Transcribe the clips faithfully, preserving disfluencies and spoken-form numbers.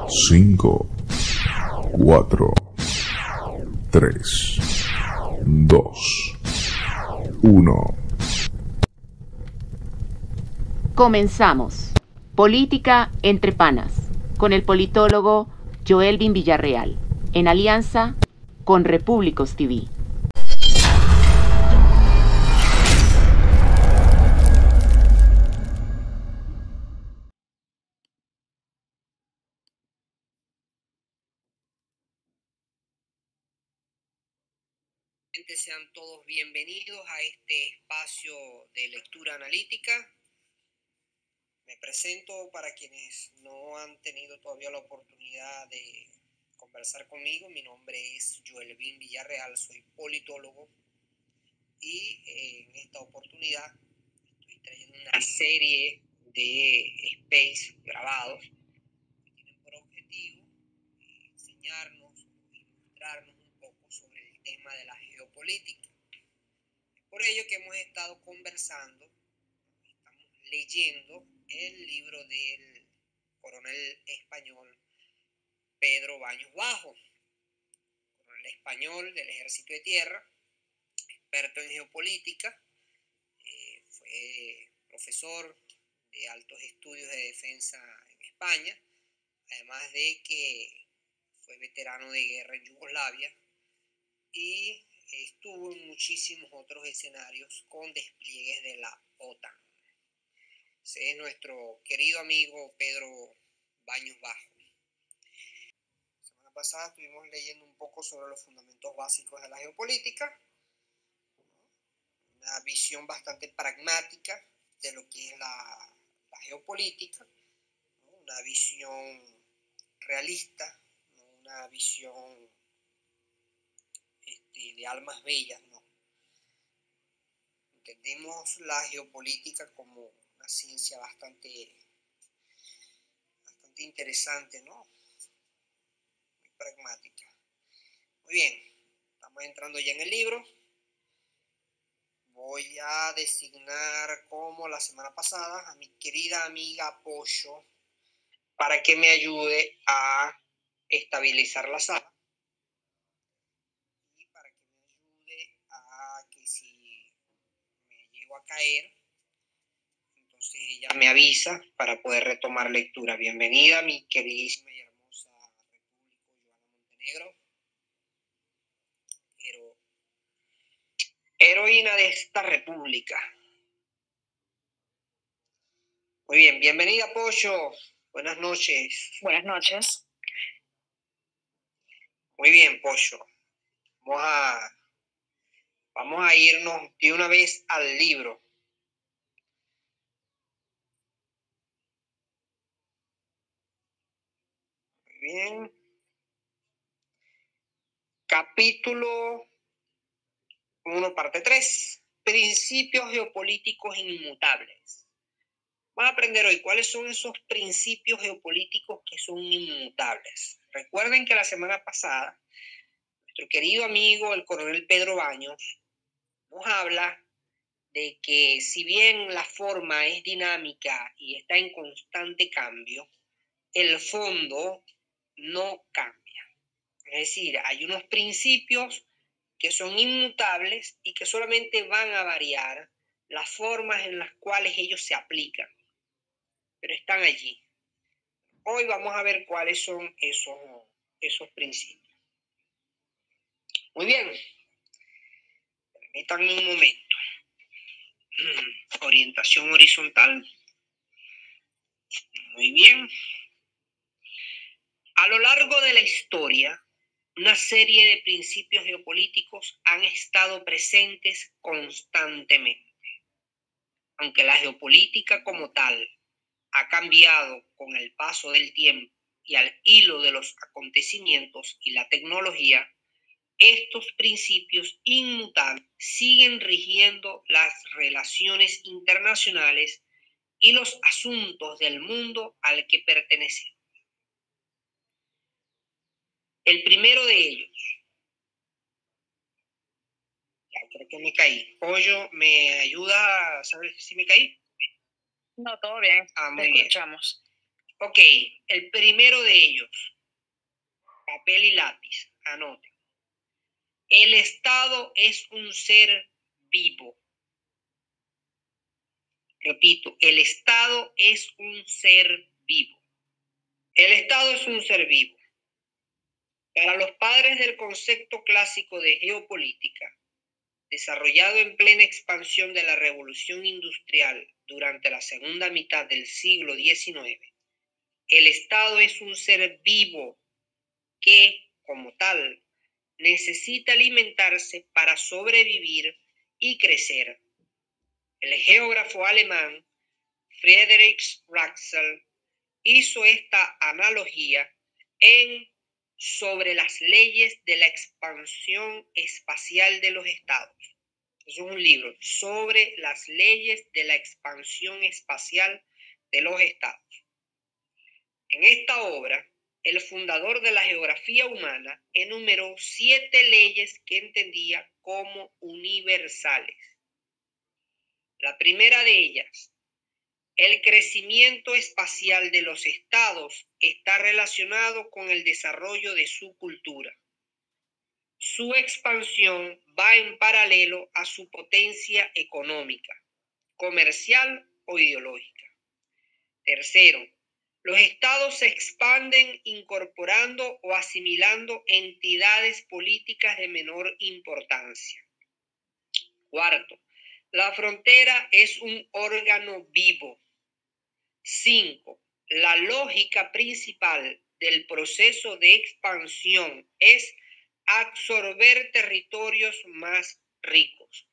cinco, cuatro, tres, dos, uno. Comenzamos. Política entre panas, con el politólogo Joelvin Villarreal, en alianza con Repúblicos T V. Sean todos bienvenidos a este espacio de lectura analítica. Me presento para quienes no han tenido todavía la oportunidad de conversar conmigo. Mi nombre es Joelvin Villarreal, soy politólogo y eh, en esta oportunidad estoy trayendo una serie de space grabados que tienen por objetivo eh, enseñarnos y mostrarnos un poco sobre el tema de la geopolítica. Es por ello que hemos estado conversando, estamos leyendo el libro del coronel español Pedro Baños Bajo, coronel español del Ejército de Tierra, experto en geopolítica, eh, fue profesor de altos estudios de defensa en España, además de que fue veterano de guerra en Yugoslavia y estuvo en muchísimos otros escenarios con despliegues de la OTAN. Ese es nuestro querido amigo Pedro Baños Bajo. La semana pasada estuvimos leyendo un poco sobre los fundamentos básicos de la geopolítica, una visión bastante pragmática de lo que es la, la geopolítica, ¿no? Una visión realista, ¿no? Una visión este, de almas bellas, ¿no? Entendemos la geopolítica como una ciencia bastante, bastante interesante, ¿no? Muy pragmática. Muy bien, estamos entrando ya en el libro. Voy a designar, como la semana pasada, a mi querida amiga Pollo para que me ayude a estabilizar la sala y para que me ayude a que si me llego a caer, entonces ella me avisa para poder retomar lectura. Bienvenida, mi queridísima y hermosa República Joana Montenegro, hero, heroína de esta república. Muy bien, bienvenida, Pollo. Buenas noches. Buenas noches. Muy bien, Pollo. Vamos a, vamos a irnos de una vez al libro. Muy bien. Capítulo uno, parte tres. Principios geopolíticos inmutables. Vamos a aprender hoy cuáles son esos principios geopolíticos que son inmutables. Recuerden que la semana pasada, nuestro querido amigo, el coronel Pedro Baños, nos habla de que si bien la forma es dinámica y está en constante cambio, el fondo no cambia. Es decir, hay unos principios que son inmutables y que solamente van a variar las formas en las cuales ellos se aplican, pero están allí. Hoy vamos a ver cuáles son esos, esos principios. Muy bien, permítanme un momento. Orientación horizontal. Muy bien. A lo largo de la historia, una serie de principios geopolíticos han estado presentes constantemente. Aunque la geopolítica como tal ha cambiado con el paso del tiempo y al hilo de los acontecimientos y la tecnología, estos principios inmutables siguen rigiendo las relaciones internacionales y los asuntos del mundo al que pertenecen. El primero de ellos, ya creo que me caí. Pollo, ¿me ayuda a saber si me caí? No, todo bien. Ah, muy Te bien. escuchamos. Ok, el primero de ellos, papel y lápiz, anoten. El Estado es un ser vivo. Repito, el Estado es un ser vivo. El Estado es un ser vivo. Para los padres del concepto clásico de geopolítica, desarrollado en plena expansión de la revolución industrial durante la segunda mitad del siglo diecinueve, el Estado es un ser vivo que, como tal, necesita alimentarse para sobrevivir y crecer. El geógrafo alemán Friedrich Russell hizo esta analogía en Sobre las leyes de la expansión espacial de los estados. Es un libro sobre las leyes de la expansión espacial de los estados. En esta obra, el fundador de la geografía humana enumeró siete leyes que entendía como universales. La primera de ellas: el crecimiento espacial de los estados está relacionado con el desarrollo de su cultura. Su expansión va en paralelo a su potencia económica, comercial o ideológica. Tercero, los estados se expanden incorporando o asimilando entidades políticas de menor importancia. Cuarto, la frontera es un órgano vivo. Cinco, la lógica principal del proceso de expansión es absorber territorios más ricos.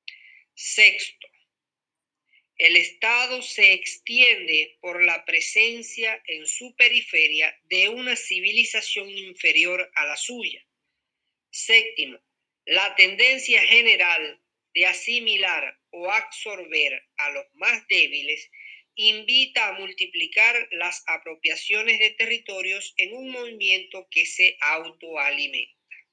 Sexto, el Estado se extiende por la presencia en su periferia de una civilización inferior a la suya. Séptimo, la tendencia general de asimilar o absorber a los más débiles invita a multiplicar las apropiaciones de territorios en un movimiento que se autoalimenta.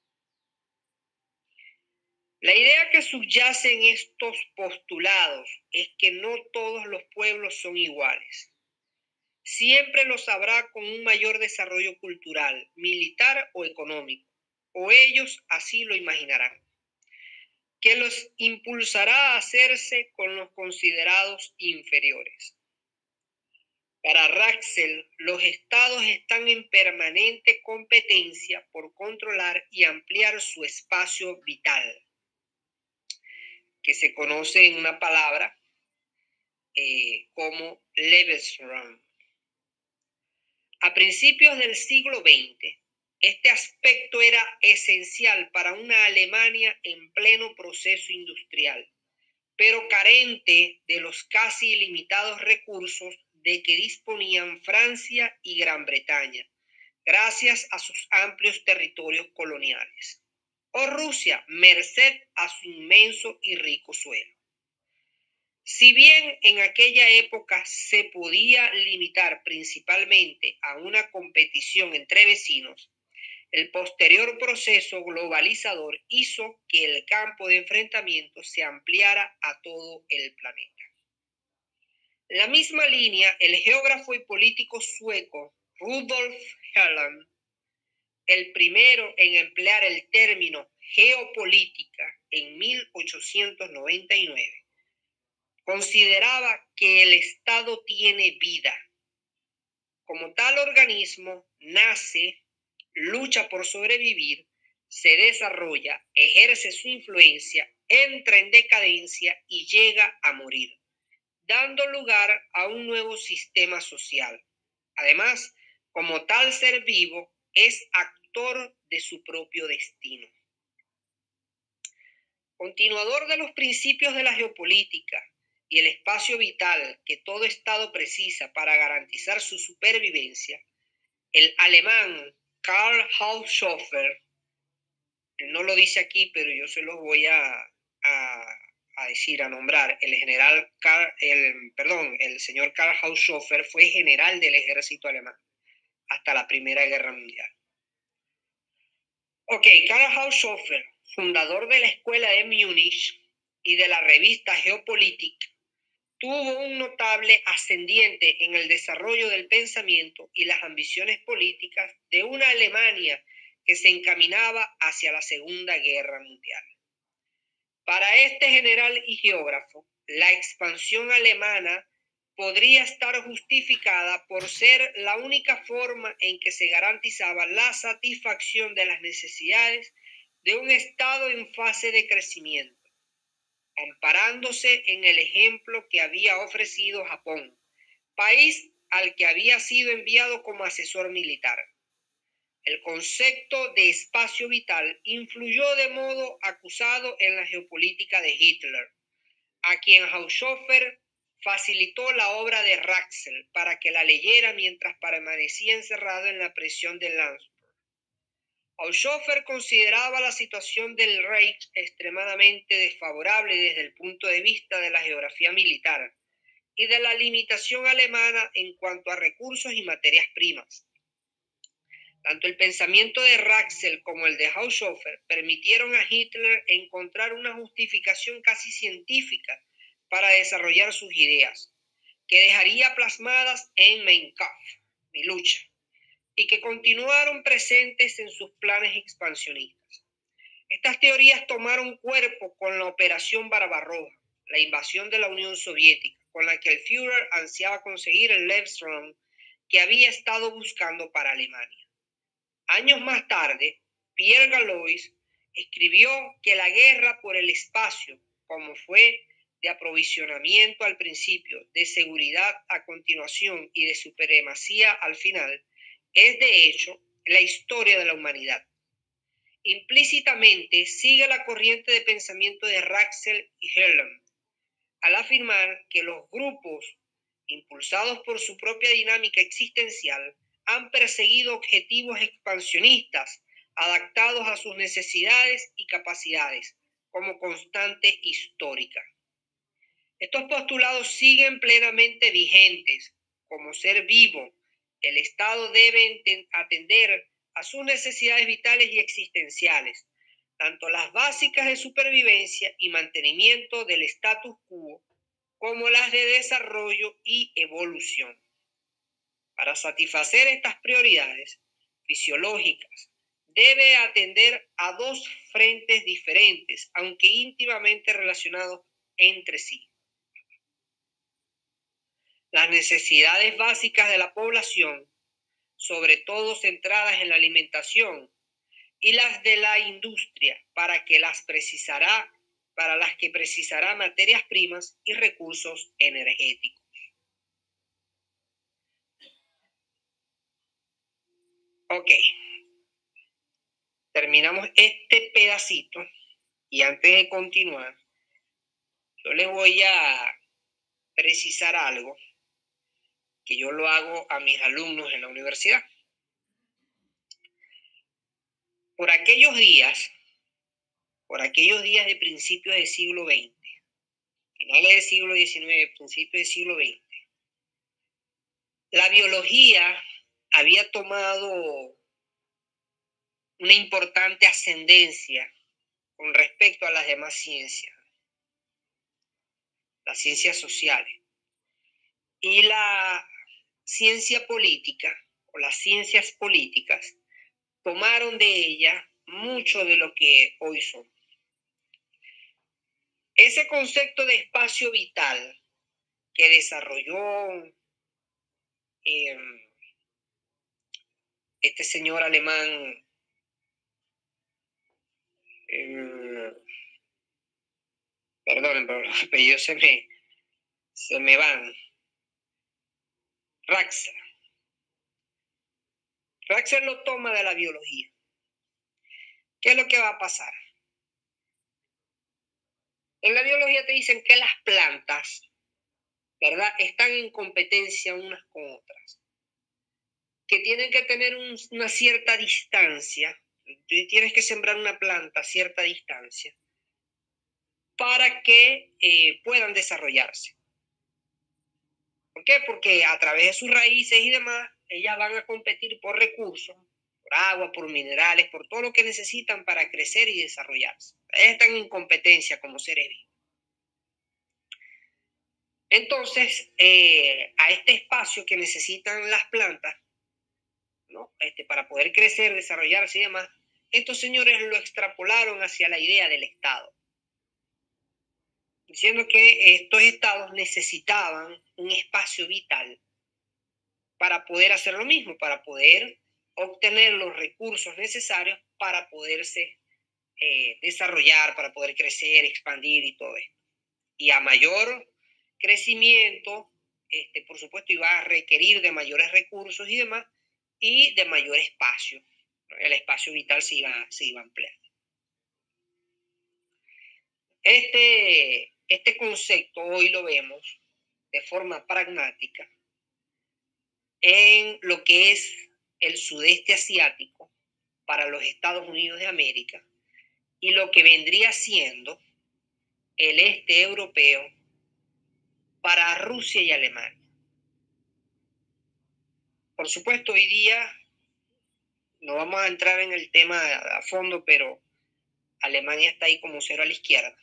La idea que subyace en estos postulados es que no todos los pueblos son iguales. Siempre los habrá con un mayor desarrollo cultural, militar o económico, o ellos así lo imaginarán, que los impulsará a hacerse con los considerados inferiores. Para Russell, los estados están en permanente competencia por controlar y ampliar su espacio vital, que se conoce en una palabra eh, como Lebensraum. A principios del siglo veinte, este aspecto era esencial para una Alemania en pleno proceso industrial, pero carente de los casi ilimitados recursos de que disponían Francia y Gran Bretaña, gracias a sus amplios territorios coloniales, o Rusia, merced a su inmenso y rico suelo. Si bien en aquella época se podía limitar principalmente a una competición entre vecinos, el posterior proceso globalizador hizo que el campo de enfrentamiento se ampliara a todo el planeta. En la misma línea, el geógrafo y político sueco Rudolf Helland, el primero en emplear el término geopolítica en mil ochocientos noventa y nueve, consideraba que el Estado tiene vida. Como tal organismo, nace, lucha por sobrevivir, se desarrolla, ejerce su influencia, entra en decadencia y llega a morir, dando lugar a un nuevo sistema social. Además, como tal ser vivo, es actor de su propio destino. Continuador de los principios de la geopolítica y el espacio vital que todo Estado precisa para garantizar su supervivencia, el alemán Karl Haushofer, no lo dice aquí, pero yo se los voy a, a, a decir, a nombrar, el general Karl, el, perdón, el señor Karl Haushofer fue general del ejército alemán hasta la Primera Guerra Mundial. Ok, Karl Haushofer, fundador de la Escuela de Múnich y de la revista Geopolitik, tuvo un notable ascendiente en el desarrollo del pensamiento y las ambiciones políticas de una Alemania que se encaminaba hacia la Segunda Guerra Mundial. Para este general y geógrafo, la expansión alemana podría estar justificada por ser la única forma en que se garantizaba la satisfacción de las necesidades de un Estado en fase de crecimiento, amparándose en el ejemplo que había ofrecido Japón, país al que había sido enviado como asesor militar. El concepto de espacio vital influyó de modo acusado en la geopolítica de Hitler, a quien Haushofer facilitó la obra de Raxel para que la leyera mientras permanecía encerrado en la prisión de Landsberg. Haushofer consideraba la situación del Reich extremadamente desfavorable desde el punto de vista de la geografía militar y de la limitación alemana en cuanto a recursos y materias primas. Tanto el pensamiento de Raxel como el de Haushofer permitieron a Hitler encontrar una justificación casi científica para desarrollar sus ideas, que dejaría plasmadas en Mein Kampf, Mi lucha, y que continuaron presentes en sus planes expansionistas. Estas teorías tomaron cuerpo con la Operación Barbarroja, la invasión de la Unión Soviética, con la que el Führer ansiaba conseguir el Lebensraum que había estado buscando para Alemania. Años más tarde, Pierre Galois escribió que la guerra por el espacio, como fue de aprovisionamiento al principio, de seguridad a continuación y de supremacía al final, es de hecho la historia de la humanidad. Implícitamente sigue la corriente de pensamiento de Raxel y Herlem, al afirmar que los grupos, impulsados por su propia dinámica existencial, han perseguido objetivos expansionistas adaptados a sus necesidades y capacidades como constante histórica. Estos postulados siguen plenamente vigentes. Como ser vivo, el Estado debe atender a sus necesidades vitales y existenciales, tanto las básicas de supervivencia y mantenimiento del status quo, como las de desarrollo y evolución. Para satisfacer estas prioridades fisiológicas, debe atender a dos frentes diferentes, aunque íntimamente relacionados entre sí. Las necesidades básicas de la población, sobre todo centradas en la alimentación, y las de la industria, para que las precisará, para las que precisará materias primas y recursos energéticos. Ok, terminamos este pedacito y antes de continuar, yo les voy a precisar algo que yo lo hago a mis alumnos en la universidad. Por aquellos días, por aquellos días de principios del siglo veinte, finales del siglo diecinueve, principios del siglo veinte, la biología había tomado una importante ascendencia con respecto a las demás ciencias, las ciencias sociales. Y la ciencia política, o las ciencias políticas, tomaron de ella mucho de lo que hoy son. Ese concepto de espacio vital que desarrolló eh, este señor alemán, eh, perdonen, pero los apellidos se me, se me van, Raxel. Raxel lo toma de la biología. ¿Qué es lo que va a pasar? En la biología te dicen que las plantas, ¿verdad?, están en competencia unas con otras, que tienen que tener un, una cierta distancia. Tú tienes que sembrar una planta a cierta distancia para que eh, puedan desarrollarse. ¿Por qué? Porque a través de sus raíces y demás, ellas van a competir por recursos, por agua, por minerales, por todo lo que necesitan para crecer y desarrollarse. Ellas están en competencia como seres vivos. Entonces, eh, a este espacio que necesitan las plantas, ¿no? Este, para poder crecer, desarrollarse y demás, estos señores lo extrapolaron hacia la idea del Estado, diciendo que estos estados necesitaban un espacio vital para poder hacer lo mismo, para poder obtener los recursos necesarios para poderse eh, desarrollar, para poder crecer, expandir y todo esto. Y a mayor crecimiento, este, por supuesto, iba a requerir de mayores recursos y demás, y de mayor espacio. El espacio vital se iba, se iba a ampliar. Este, este concepto hoy lo vemos de forma pragmática en lo que es el sudeste asiático para los Estados Unidos de América y lo que vendría siendo el este europeo para Rusia y Alemania. Por supuesto, hoy día no vamos a entrar en el tema a fondo, pero Alemania está ahí como cero a la izquierda.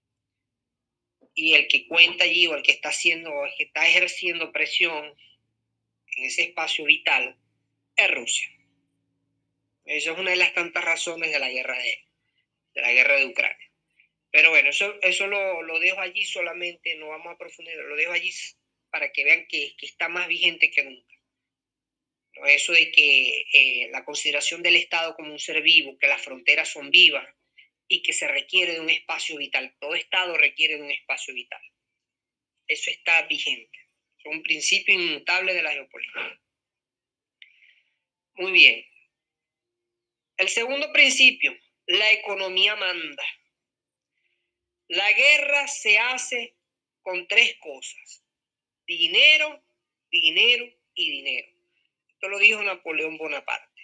Y el que cuenta allí, o el que está haciendo, o el que está ejerciendo presión en ese espacio vital, es Rusia. Esa es una de las tantas razones de la guerra de, de la guerra de Ucrania. Pero bueno, eso, eso lo, lo dejo allí solamente, no vamos a profundizar, lo dejo allí para que vean que, que está más vigente que nunca. ¿No? Eso de que eh, la consideración del Estado como un ser vivo, que las fronteras son vivas y que se requiere de un espacio vital. Todo Estado requiere de un espacio vital. Eso está vigente. Es un principio inmutable de la geopolítica. Muy bien. El segundo principio, la economía manda. La guerra se hace con tres cosas: dinero, dinero y dinero. Esto lo dijo Napoleón Bonaparte.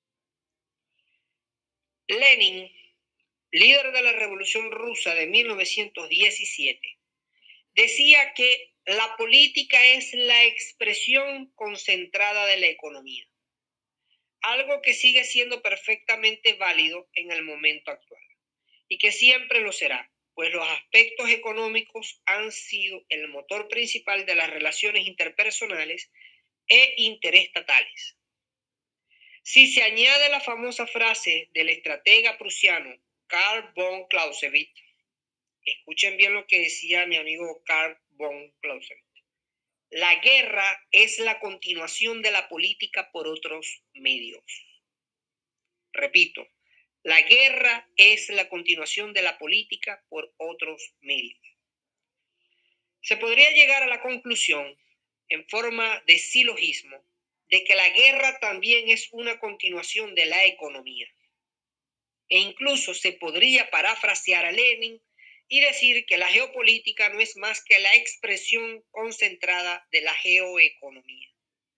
Lenin, líder de la Revolución Rusa de mil novecientos diecisiete, decía que la política es la expresión concentrada de la economía, algo que sigue siendo perfectamente válido en el momento actual y que siempre lo será, pues los aspectos económicos han sido el motor principal de las relaciones interpersonales e interestatales. Si se añade la famosa frase del estratega prusiano Karl von Clausewitz, escuchen bien lo que decía mi amigo Karl von Clausewitz: la guerra es la continuación de la política por otros medios. Repito, la guerra es la continuación de la política por otros medios. Se podría llegar a la conclusión, en forma de silogismo, de que la guerra también es una continuación de la economía. E incluso se podría parafrasear a Lenin y decir que la geopolítica no es más que la expresión concentrada de la geoeconomía.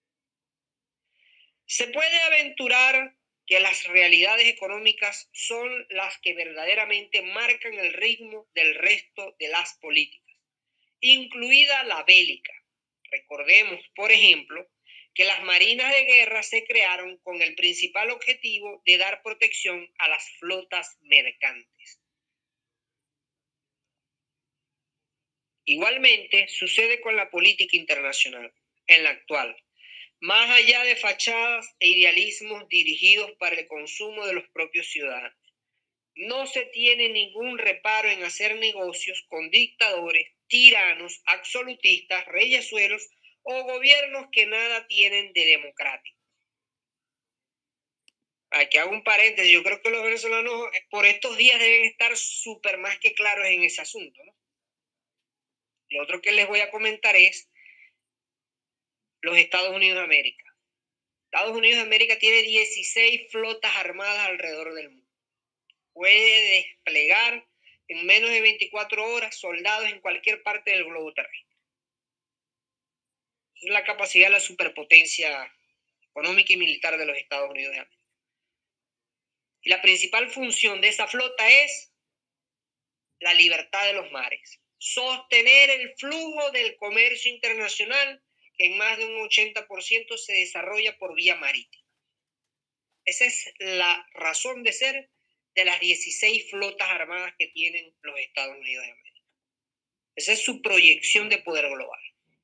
Se puede aventurar que las realidades económicas son las que verdaderamente marcan el ritmo del resto de las políticas, incluida la bélica. Recordemos, por ejemplo, que las marinas de guerra se crearon con el principal objetivo de dar protección a las flotas mercantes. Igualmente sucede con la política internacional, en la actual. Más allá de fachadas e idealismos dirigidos para el consumo de los propios ciudadanos, no se tiene ningún reparo en hacer negocios con dictadores, tiranos, absolutistas, reyesuelos o gobiernos que nada tienen de democrático. Aquí hago un paréntesis, yo creo que los venezolanos por estos días deben estar súper más que claros en ese asunto, ¿no? Lo otro que les voy a comentar es los Estados Unidos de América. Estados Unidos de América tiene dieciséis flotas armadas alrededor del mundo. Puede desplegar en menos de veinticuatro horas soldados en cualquier parte del globo terrestre. Es la capacidad de la superpotencia económica y militar de los Estados Unidos de América. Y la principal función de esa flota es la libertad de los mares. Sostener el flujo del comercio internacional, que en más de un ochenta por ciento se desarrolla por vía marítima. Esa es la razón de ser de las dieciséis flotas armadas que tienen los Estados Unidos de América. Esa es su proyección de poder global.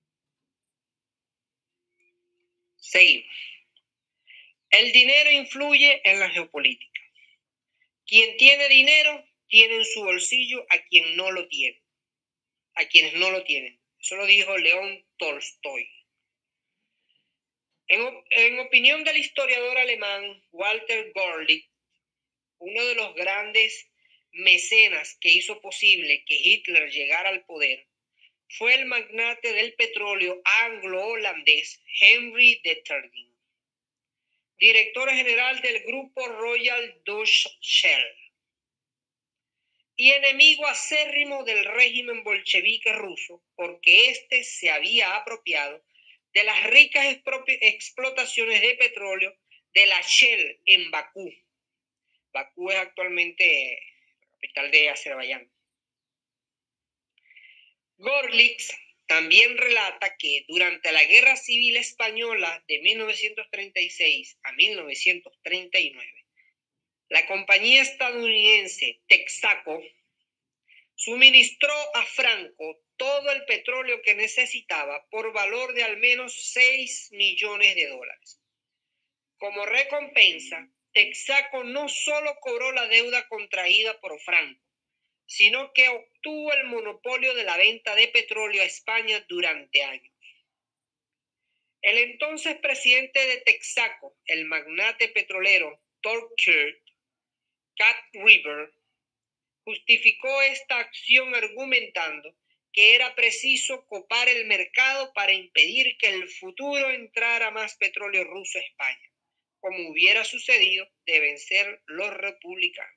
Seguimos. El dinero influye en la geopolítica. Quien tiene dinero tiene en su bolsillo a quien no lo tiene, a quienes no lo tienen. Eso lo dijo León Tolstoy. En, en opinión del historiador alemán Walter Görlitz, uno de los grandes mecenas que hizo posible que Hitler llegara al poder, fue el magnate del petróleo anglo-holandés Henry Detergem, director general del grupo Royal Dutch Shell y enemigo acérrimo del régimen bolchevique ruso, porque éste se había apropiado de las ricas explotaciones de petróleo de la Shell en Bakú. Bakú es actualmente la capital de Azerbaiyán. Görlitz también relata que durante la Guerra Civil Española de mil novecientos treinta y seis a mil novecientos treinta y nueve, la compañía estadounidense Texaco suministró a Franco todo el petróleo que necesitaba por valor de al menos seis millones de dólares. Como recompensa, Texaco no solo cobró la deuda contraída por Franco, sino que obtuvo el monopolio de la venta de petróleo a España durante años. El entonces presidente de Texaco, el magnate petrolero Torquay Cat River, justificó esta acción argumentando que era preciso copar el mercado para impedir que en el futuro entrara más petróleo ruso a España, como hubiera sucedido de vencer los republicanos.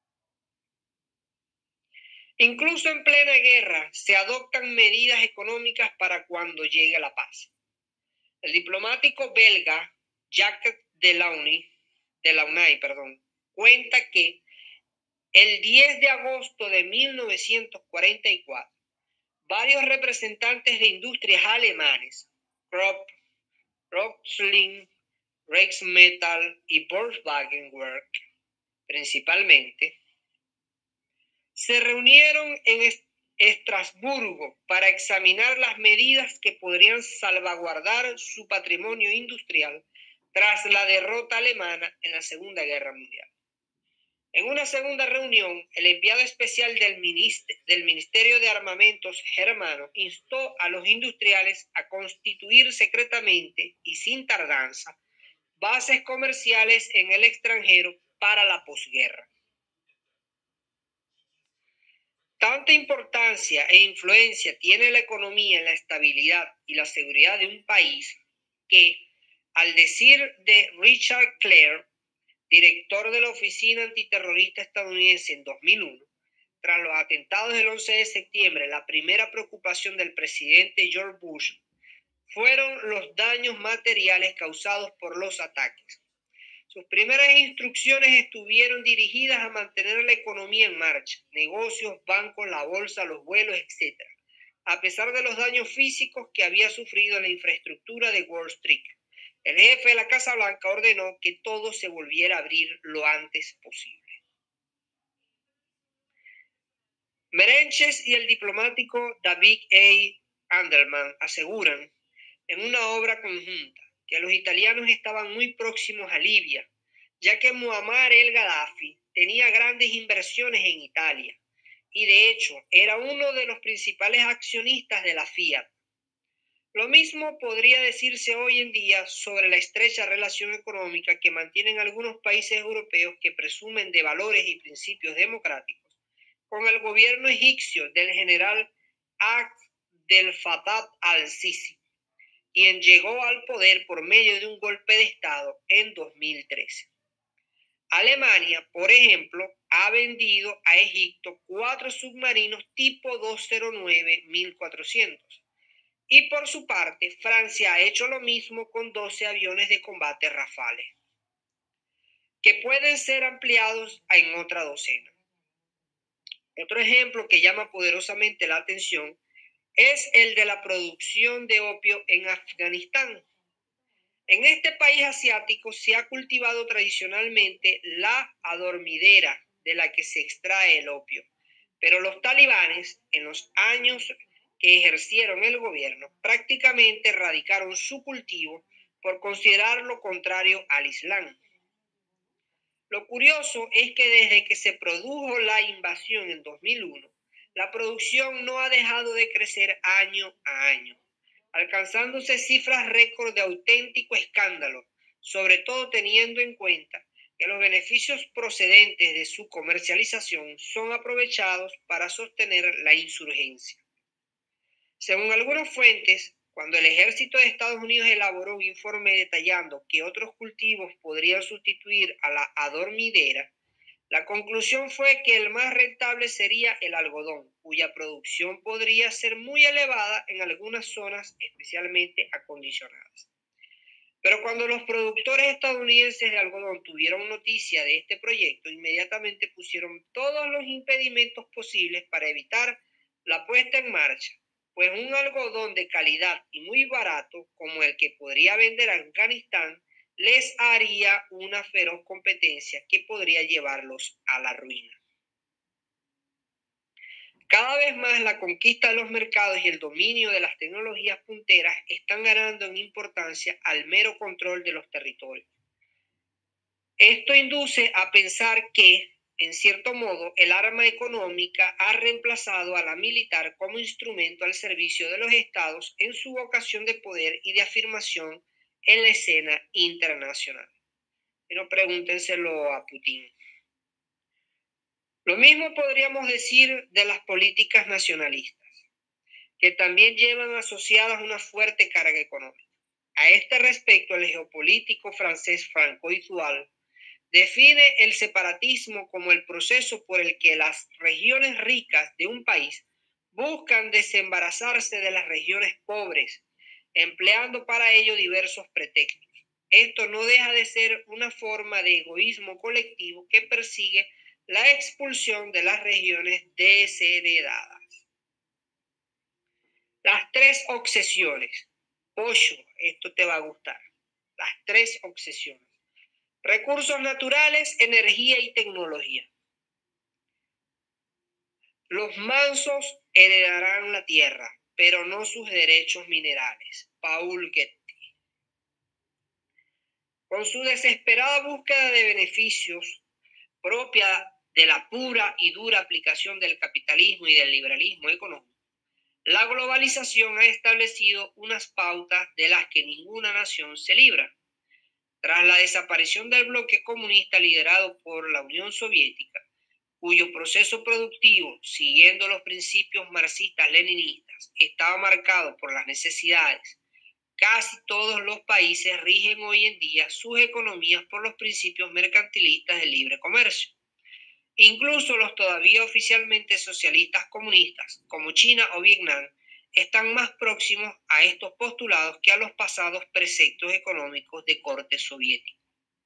Incluso en plena guerra se adoptan medidas económicas para cuando llegue la paz. El diplomático belga Jacques Delaunay, Delaunay perdón, cuenta que el diez de agosto de mil novecientos cuarenta y cuatro, varios representantes de industrias alemanes, Krupp, Rockefeller, Rheinmetall y Volkswagen Work, principalmente, se reunieron en Estrasburgo para examinar las medidas que podrían salvaguardar su patrimonio industrial tras la derrota alemana en la Segunda Guerra Mundial. En una segunda reunión, el enviado especial del, minister, del Ministerio de Armamentos germano instó a los industriales a constituir secretamente y sin tardanza bases comerciales en el extranjero para la posguerra. Tanta importancia e influencia tiene la economía en la estabilidad y la seguridad de un país que, al decir de Richard Clare, director de la Oficina Antiterrorista estadounidense en dos mil uno, tras los atentados del once de septiembre, la primera preocupación del presidente George Bush fueron los daños materiales causados por los ataques. Sus primeras instrucciones estuvieron dirigidas a mantener la economía en marcha, negocios, bancos, la bolsa, los vuelos, etcétera, a pesar de los daños físicos que había sufrido la infraestructura de Wall Street. El jefe de la Casa Blanca ordenó que todo se volviera a abrir lo antes posible. Merenches y el diplomático David A. Andelman aseguran en una obra conjunta que los italianos estaban muy próximos a Libia, ya que Muammar el-Gaddafi tenía grandes inversiones en Italia y de hecho era uno de los principales accionistas de la Fiat. Lo mismo podría decirse hoy en día sobre la estrecha relación económica que mantienen algunos países europeos que presumen de valores y principios democráticos con el gobierno egipcio del general Abdel Fattah al-Sisi, quien llegó al poder por medio de un golpe de Estado en dos mil trece. Alemania, por ejemplo, ha vendido a Egipto cuatro submarinos tipo doscientos nueve mil cuatrocientos. Y por su parte, Francia ha hecho lo mismo con doce aviones de combate Rafale, que pueden ser ampliados en otra docena. Otro ejemplo que llama poderosamente la atención es el de la producción de opio en Afganistán. En este país asiático se ha cultivado tradicionalmente la adormidera de la que se extrae el opio, pero los talibanes en los años que ejercieron el gobierno prácticamente erradicaron su cultivo por considerar lo contrario al Islam. Lo curioso es que desde que se produjo la invasión en dos mil uno, la producción no ha dejado de crecer año a año, alcanzándose cifras récord de auténtico escándalo, sobre todo teniendo en cuenta que los beneficios procedentes de su comercialización son aprovechados para sostener la insurgencia. Según algunas fuentes, cuando el ejército de Estados Unidos elaboró un informe detallando que otros cultivos podrían sustituir a la adormidera, la conclusión fue que el más rentable sería el algodón, cuya producción podría ser muy elevada en algunas zonas especialmente acondicionadas. Pero cuando los productores estadounidenses de algodón tuvieron noticia de este proyecto, inmediatamente pusieron todos los impedimentos posibles para evitar la puesta en marcha, pues un algodón de calidad y muy barato, como el que podría vender a Afganistán, les haría una feroz competencia que podría llevarlos a la ruina. Cada vez más la conquista de los mercados y el dominio de las tecnologías punteras están ganando en importancia al mero control de los territorios. Esto induce a pensar que, en cierto modo, el arma económica ha reemplazado a la militar como instrumento al servicio de los estados en su vocación de poder y de afirmación en la escena internacional. Pero pregúntenselo a Putin. Lo mismo podríamos decir de las políticas nacionalistas, que también llevan asociadas una fuerte carga económica. A este respecto, el geopolítico francés Francois Duval define el separatismo como el proceso por el que las regiones ricas de un país buscan desembarazarse de las regiones pobres, empleando para ello diversos pretextos. Esto no deja de ser una forma de egoísmo colectivo que persigue la expulsión de las regiones desheredadas. Las tres obsesiones. Ocho, esto te va a gustar. Las tres obsesiones. Recursos naturales, energía y tecnología. Los mansos heredarán la tierra, pero no sus derechos minerales. Paul Getty. Con su desesperada búsqueda de beneficios propia de la pura y dura aplicación del capitalismo y del liberalismo económico, la globalización ha establecido unas pautas de las que ninguna nación se libra. Tras la desaparición del bloque comunista liderado por la Unión Soviética, cuyo proceso productivo, siguiendo los principios marxistas-leninistas, estaba marcado por las necesidades, casi todos los países rigen hoy en día sus economías por los principios mercantilistas del libre comercio. Incluso los todavía oficialmente socialistas comunistas, como China o Vietnam, están más próximos a estos postulados que a los pasados preceptos económicos de corte soviético.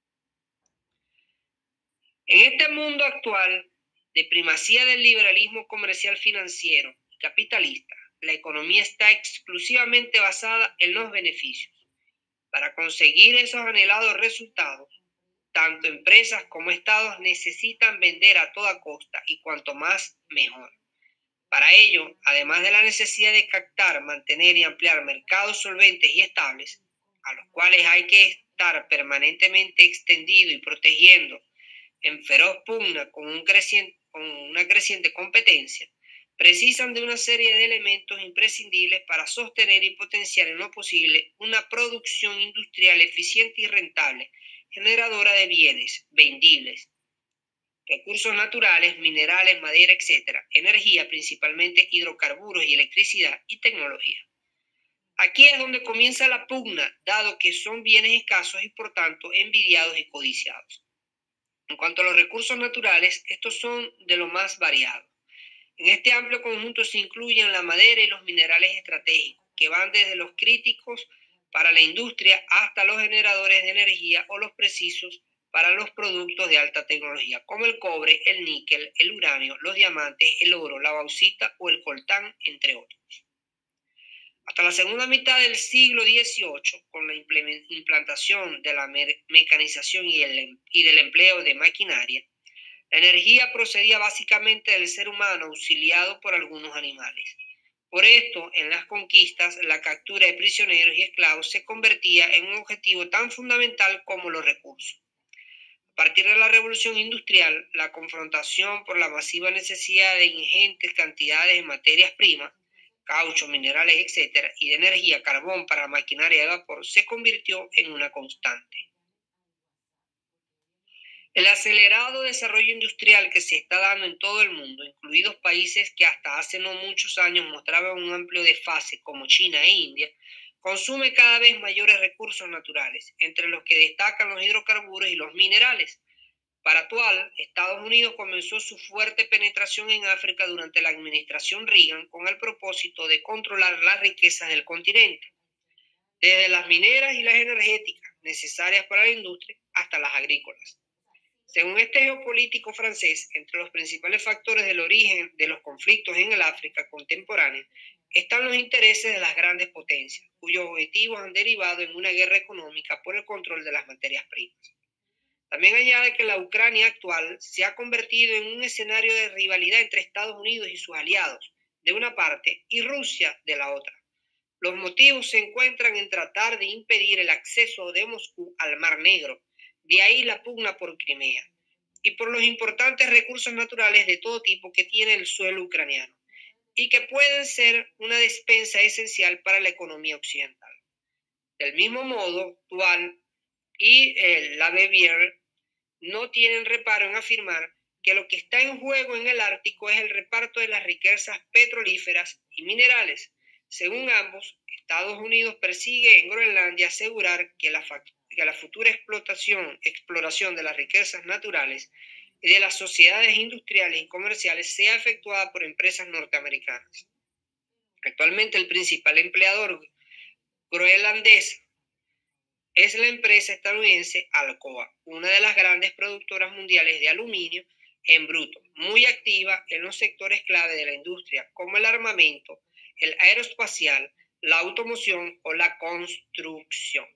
En este mundo actual de primacía del liberalismo comercial financiero y capitalista, la economía está exclusivamente basada en los beneficios. Para conseguir esos anhelados resultados, tanto empresas como estados necesitan vender a toda costa y cuanto más, mejor. Para ello, además de la necesidad de captar, mantener y ampliar mercados solventes y estables, a los cuales hay que estar permanentemente extendido y protegiendo en feroz pugna con, un creciente, con una creciente competencia, precisan de una serie de elementos imprescindibles para sostener y potenciar en lo posible una producción industrial eficiente y rentable, generadora de bienes vendibles, recursos naturales, minerales, madera, etcétera, energía, principalmente hidrocarburos y electricidad, y tecnología. Aquí es donde comienza la pugna, dado que son bienes escasos y por tanto envidiados y codiciados. En cuanto a los recursos naturales, estos son de lo más variados. En este amplio conjunto se incluyen la madera y los minerales estratégicos, que van desde los críticos para la industria hasta los generadores de energía o los precisos para los productos de alta tecnología, como el cobre, el níquel, el uranio, los diamantes, el oro, la bauxita o el coltán, entre otros. Hasta la segunda mitad del siglo dieciocho, con la implantación de la me- mecanización y, el, y del empleo de maquinaria, la energía procedía básicamente del ser humano auxiliado por algunos animales. Por esto, en las conquistas, la captura de prisioneros y esclavos se convertía en un objetivo tan fundamental como los recursos. A partir de la Revolución Industrial, la confrontación por la masiva necesidad de ingentes cantidades de materias primas, caucho, minerales, etcétera, y de energía, carbón para maquinaria de vapor, se convirtió en una constante. El acelerado desarrollo industrial que se está dando en todo el mundo, incluidos países que hasta hace no muchos años mostraban un amplio desfase como China e India, consume cada vez mayores recursos naturales, entre los que destacan los hidrocarburos y los minerales. Para Tual, Estados Unidos comenzó su fuerte penetración en África durante la administración Reagan con el propósito de controlar las riquezas del continente, desde las mineras y las energéticas necesarias para la industria hasta las agrícolas. Según este geopolítico francés, entre los principales factores del origen de los conflictos en el África contemporánea están los intereses de las grandes potencias, cuyos objetivos han derivado en una guerra económica por el control de las materias primas. También añade que la Ucrania actual se ha convertido en un escenario de rivalidad entre Estados Unidos y sus aliados, de una parte, y Rusia, de la otra. Los motivos se encuentran en tratar de impedir el acceso de Moscú al Mar Negro, de ahí la pugna por Crimea, y por los importantes recursos naturales de todo tipo que tiene el suelo ucraniano, y que pueden ser una despensa esencial para la economía occidental. Del mismo modo, Tual y eh, Labeviere no tienen reparo en afirmar que lo que está en juego en el Ártico es el reparto de las riquezas petrolíferas y minerales. Según ambos, Estados Unidos persigue en Groenlandia asegurar que la, que la futura explotación, exploración de las riquezas naturales y de las sociedades industriales y comerciales sea efectuada por empresas norteamericanas. Actualmente el principal empleador groenlandés es la empresa estadounidense Alcoa, una de las grandes productoras mundiales de aluminio en bruto, muy activa en los sectores clave de la industria, como el armamento, el aeroespacial, la automoción o la construcción.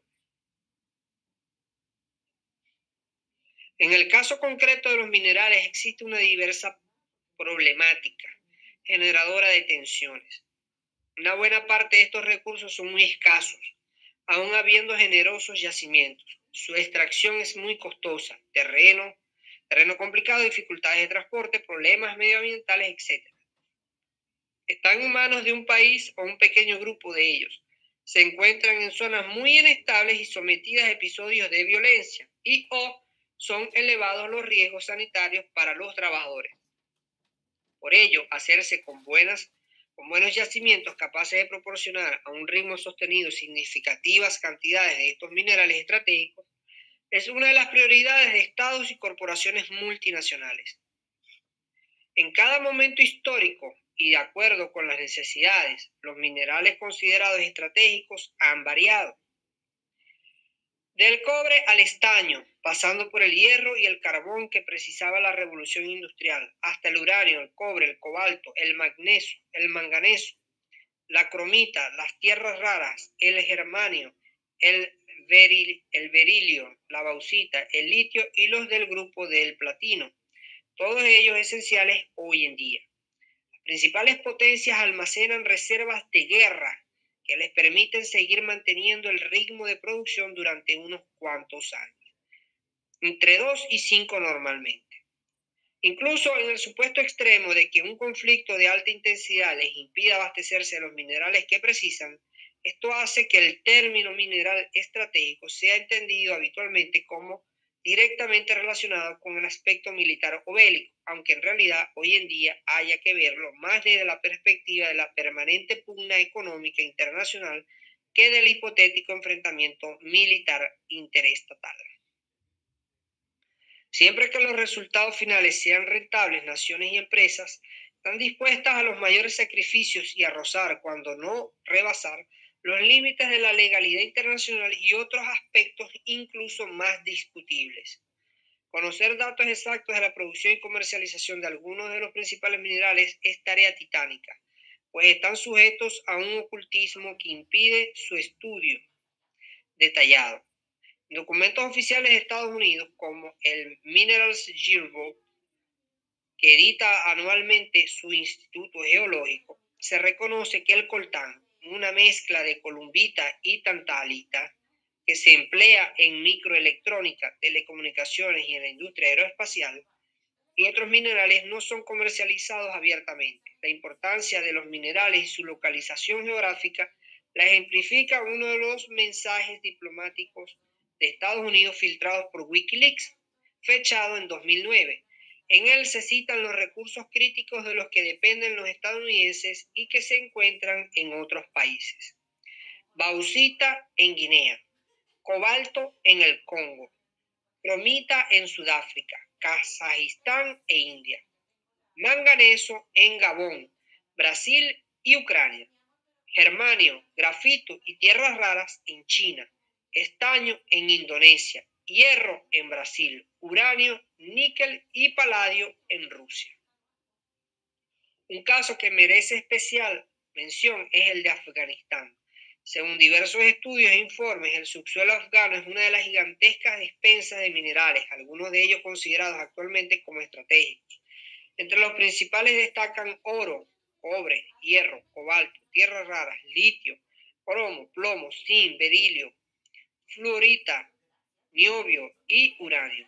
En el caso concreto de los minerales existe una diversa problemática generadora de tensiones. Una buena parte de estos recursos son muy escasos, aún habiendo generosos yacimientos. Su extracción es muy costosa, terreno, terreno complicado, dificultades de transporte, problemas medioambientales, etcétera. Están en manos de un país o un pequeño grupo de ellos. Se encuentran en zonas muy inestables y sometidas a episodios de violencia y o son elevados los riesgos sanitarios para los trabajadores. Por ello, hacerse con buenas con buenos yacimientos capaces de proporcionar a un ritmo sostenido significativas cantidades de estos minerales estratégicos es una de las prioridades de estados y corporaciones multinacionales. En cada momento histórico y de acuerdo con las necesidades, los minerales considerados estratégicos han variado. Del cobre al estaño, pasando por el hierro y el carbón que precisaba la revolución industrial, hasta el uranio, el cobre, el cobalto, el magnesio, el manganeso, la cromita, las tierras raras, el germanio, el, beril, el berilio, la bauxita, el litio y los del grupo del platino, todos ellos esenciales hoy en día. Las principales potencias almacenan reservas de guerra que les permiten seguir manteniendo el ritmo de producción durante unos cuantos años, entre dos y cinco normalmente. Incluso en el supuesto extremo de que un conflicto de alta intensidad les impida abastecerse de los minerales que precisan, esto hace que el término mineral estratégico sea entendido habitualmente como directamente relacionado con el aspecto militar o bélico, aunque en realidad hoy en día haya que verlo más desde la perspectiva de la permanente pugna económica internacional que del hipotético enfrentamiento militar interestatal. Siempre que los resultados finales sean rentables, naciones y empresas están dispuestas a los mayores sacrificios y a rozar, cuando no rebasar, los límites de la legalidad internacional y otros aspectos incluso más discutibles. Conocer datos exactos de la producción y comercialización de algunos de los principales minerales es tarea titánica, pues están sujetos a un ocultismo que impide su estudio detallado. Documentos oficiales de Estados Unidos, como el Minerals Yearbook, que edita anualmente su Instituto Geológico, se reconoce que el coltán, una mezcla de columbita y tantalita, que se emplea en microelectrónica, telecomunicaciones y en la industria aeroespacial, y otros minerales no son comercializados abiertamente. La importancia de los minerales y su localización geográfica la ejemplifica uno de los mensajes diplomáticos de Estados Unidos filtrados por Wikileaks, fechado en dos mil nueve. En él se citan los recursos críticos de los que dependen los estadounidenses y que se encuentran en otros países. Bauxita en Guinea, cobalto en el Congo, cromita en Sudáfrica, Kazajistán e India, manganeso en Gabón, Brasil y Ucrania, germanio, grafito y tierras raras en China, estaño en Indonesia, hierro en Brasil, uranio, níquel y paladio en Rusia. Un caso que merece especial mención es el de Afganistán. Según diversos estudios e informes, el subsuelo afgano es una de las gigantescas despensas de minerales, algunos de ellos considerados actualmente como estratégicos. Entre los principales destacan oro, cobre, hierro, cobalto, tierras raras, litio, cromo, plomo, zinc, berilio, fluorita, niobio y uranio.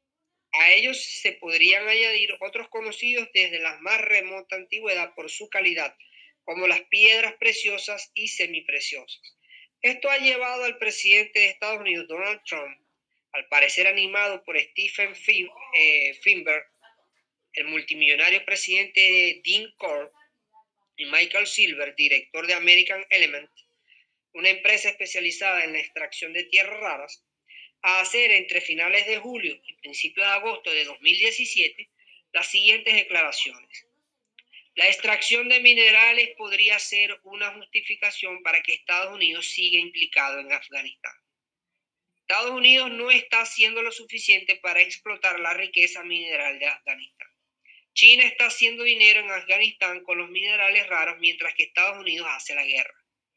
A ellos se podrían añadir otros conocidos desde la más remota antigüedad por su calidad, como las piedras preciosas y semipreciosas. Esto ha llevado al presidente de Estados Unidos, Donald Trump, al parecer animado por Stephen Fin, eh, Finberg, el multimillonario presidente de Dean Corp, y Michael Silver, director de American Element, una empresa especializada en la extracción de tierras raras, a hacer entre finales de julio y principios de agosto de dos mil diecisiete las siguientes declaraciones. La extracción de minerales podría ser una justificación para que Estados Unidos siga implicado en Afganistán. Estados Unidos no está haciendo lo suficiente para explotar la riqueza mineral de Afganistán. China está haciendo dinero en Afganistán con los minerales raros mientras que Estados Unidos hace la guerra.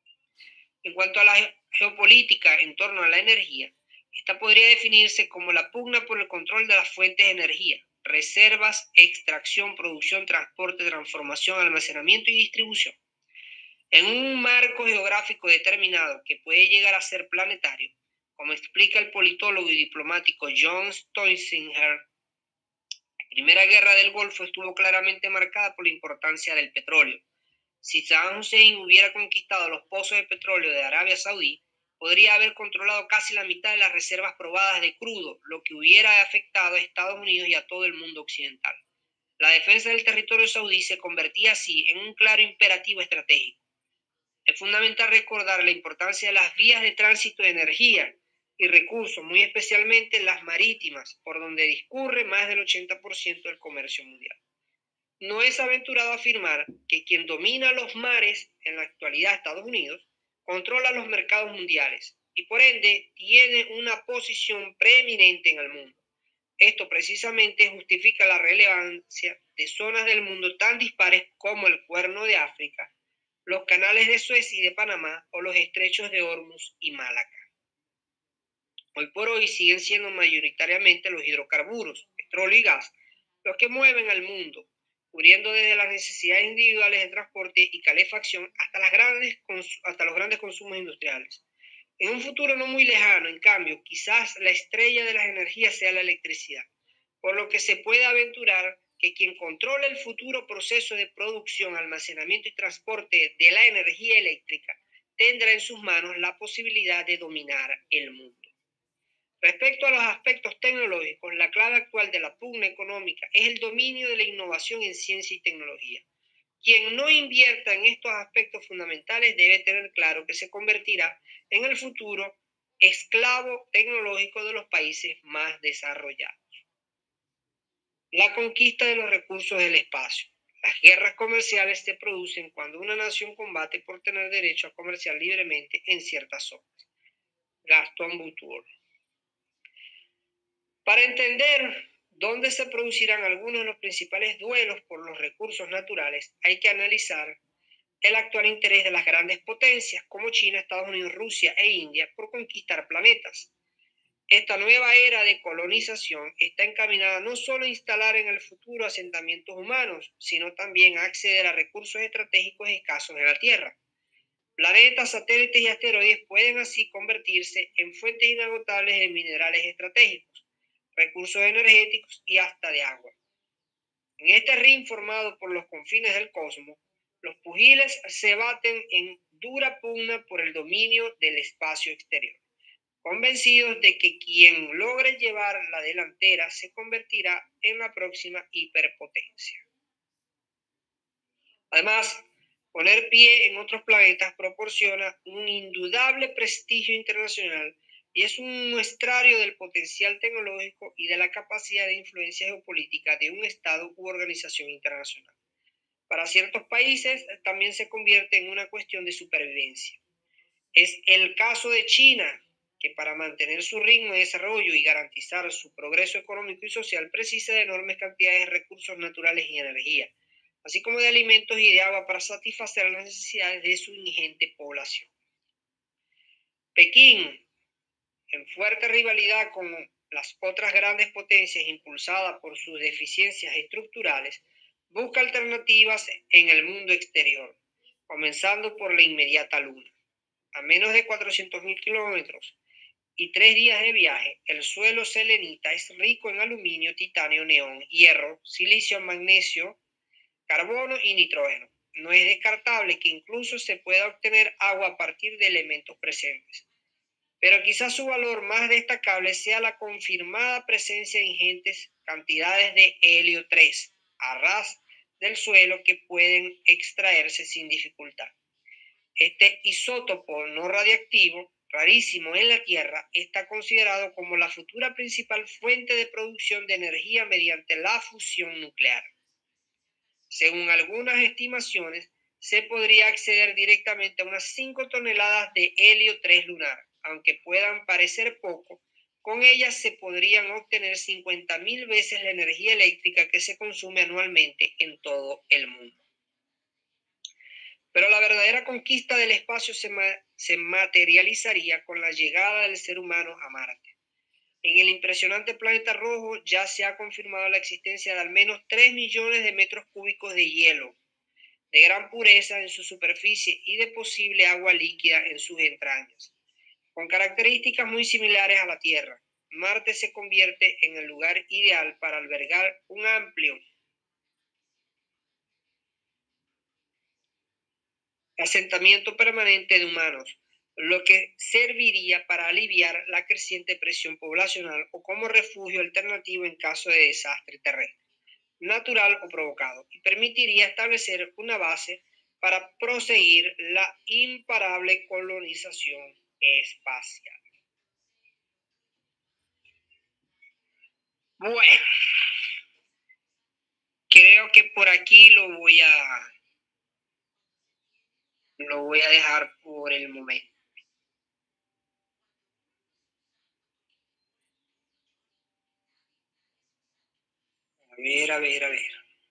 En cuanto a la geopolítica en torno a la energía, esta podría definirse como la pugna por el control de las fuentes de energía, reservas, extracción, producción, transporte, transformación, almacenamiento y distribución. En un marco geográfico determinado que puede llegar a ser planetario, como explica el politólogo y diplomático John Stoizinger, la Primera Guerra del Golfo estuvo claramente marcada por la importancia del petróleo. Si Saddam Hussein hubiera conquistado los pozos de petróleo de Arabia Saudí, podría haber controlado casi la mitad de las reservas probadas de crudo, lo que hubiera afectado a Estados Unidos y a todo el mundo occidental. La defensa del territorio saudí se convertía así en un claro imperativo estratégico. Es fundamental recordar la importancia de las vías de tránsito de energía y recursos, muy especialmente las marítimas, por donde discurre más del ochenta por ciento del comercio mundial. No es aventurado afirmar que quien domina los mares en la actualidad, Estados Unidos, controla los mercados mundiales y por ende tiene una posición preeminente en el mundo. Esto precisamente justifica la relevancia de zonas del mundo tan dispares como el Cuerno de África, los canales de Suez y de Panamá o los estrechos de Hormuz y Malaca. Hoy por hoy siguen siendo mayoritariamente los hidrocarburos, petróleo y gas, los que mueven al mundo, cubriendo desde las necesidades individuales de transporte y calefacción hasta, las grandes, hasta los grandes consumos industriales. En un futuro no muy lejano, en cambio, quizás la estrella de las energías sea la electricidad, por lo que se puede aventurar que quien controla el futuro proceso de producción, almacenamiento y transporte de la energía eléctrica tendrá en sus manos la posibilidad de dominar el mundo. Respecto a los aspectos tecnológicos, la clave actual de la pugna económica es el dominio de la innovación en ciencia y tecnología. Quien no invierta en estos aspectos fundamentales debe tener claro que se convertirá en el futuro esclavo tecnológico de los países más desarrollados. La conquista de los recursos del espacio. Las guerras comerciales se producen cuando una nación combate por tener derecho a comerciar libremente en ciertas zonas. Gaston Boutour. Para entender dónde se producirán algunos de los principales duelos por los recursos naturales, hay que analizar el actual interés de las grandes potencias como China, Estados Unidos, Rusia e India por conquistar planetas. Esta nueva era de colonización está encaminada no solo a instalar en el futuro asentamientos humanos, sino también a acceder a recursos estratégicos escasos de la Tierra. Planetas, satélites y asteroides pueden así convertirse en fuentes inagotables de minerales estratégicos, recursos energéticos y hasta de agua. En este ring formado por los confines del cosmos, los pugiles se baten en dura pugna por el dominio del espacio exterior, convencidos de que quien logre llevar la delantera se convertirá en la próxima hiperpotencia. Además, poner pie en otros planetas proporciona un indudable prestigio internacional y es un muestrario del potencial tecnológico y de la capacidad de influencia geopolítica de un Estado u organización internacional. Para ciertos países también se convierte en una cuestión de supervivencia. Es el caso de China, que para mantener su ritmo de desarrollo y garantizar su progreso económico y social precisa de enormes cantidades de recursos naturales y energía, así como de alimentos y de agua para satisfacer las necesidades de su ingente población. Pekín, en fuerte rivalidad con las otras grandes potencias impulsadas por sus deficiencias estructurales, busca alternativas en el mundo exterior, comenzando por la inmediata Luna. A menos de cuatrocientos mil kilómetros y tres días de viaje, el suelo selenita es rico en aluminio, titanio, neón, hierro, silicio, magnesio, carbono y nitrógeno. No es descartable que incluso se pueda obtener agua a partir de elementos presentes. Pero quizás su valor más destacable sea la confirmada presencia de ingentes cantidades de helio tres a ras del suelo que pueden extraerse sin dificultad. Este isótopo no radiactivo, rarísimo en la Tierra, está considerado como la futura principal fuente de producción de energía mediante la fusión nuclear. Según algunas estimaciones, se podría acceder directamente a unas cinco toneladas de helio tres lunar. Aunque puedan parecer poco, con ellas se podrían obtener cincuenta mil veces la energía eléctrica que se consume anualmente en todo el mundo. Pero la verdadera conquista del espacio se, ma se materializaría con la llegada del ser humano a Marte. En el impresionante planeta rojo ya se ha confirmado la existencia de al menos tres millones de metros cúbicos de hielo, de gran pureza en su superficie y de posible agua líquida en sus entrañas. Con características muy similares a la Tierra, Marte se convierte en el lugar ideal para albergar un amplio asentamiento permanente de humanos, lo que serviría para aliviar la creciente presión poblacional o como refugio alternativo en caso de desastre terrestre, natural o provocado, y permitiría establecer una base para proseguir la imparable colonización espacial. Bueno, creo que por aquí lo voy a lo voy a dejar por el momento. A ver, a ver, a ver.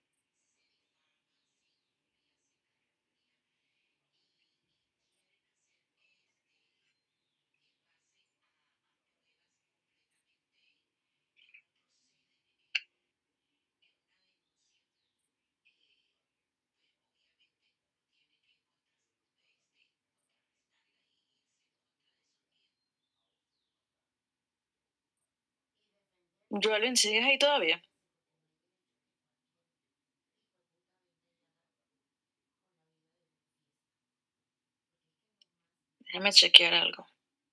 Joelvin, ¿sigues ahí todavía? Déjame chequear algo.